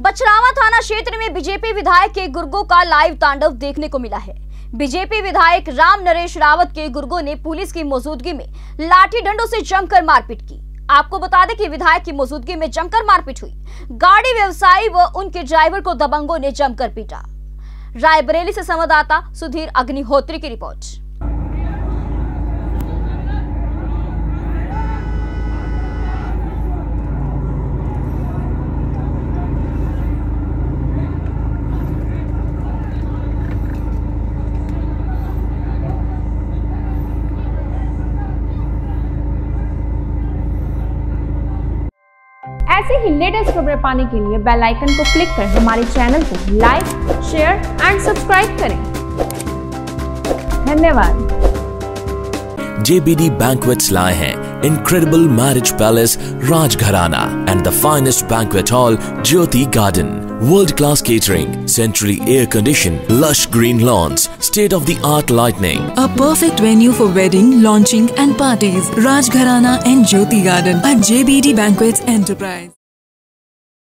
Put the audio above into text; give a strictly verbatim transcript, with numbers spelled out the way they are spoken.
बछरावा थाना क्षेत्र में बीजेपी विधायक के गुर्गों का लाइव तांडव देखने को मिला है। बीजेपी विधायक राम नरेश रावत के गुर्गों ने पुलिस की मौजूदगी में लाठी डंडों से जमकर मारपीट की। आपको बता दें कि विधायक की मौजूदगी में जमकर मारपीट हुई। गाड़ी व्यवसायी व उनके ड्राइवर को दबंगों ने जमकर पीटा। रायबरेली से संवाददाता सुधीर अग्निहोत्री की रिपोर्ट। ऐसे ही लेटेस्ट खबरें पाने के लिए बेल आइकन को क्लिक कर हमारे चैनल को लाइक, शेयर एंड सब्सक्राइब करें। धन्यवाद। J B D Banquets लाए हैं incredible marriage palace Rajgharana and the finest banquet hall Jyoti Garden. World-class catering, centrally air-conditioned, lush green lawns, state-of-the-art lighting. A perfect venue for wedding, launching and parties. Rajgharana and Jyoti Garden at J B D Banquets Enterprise.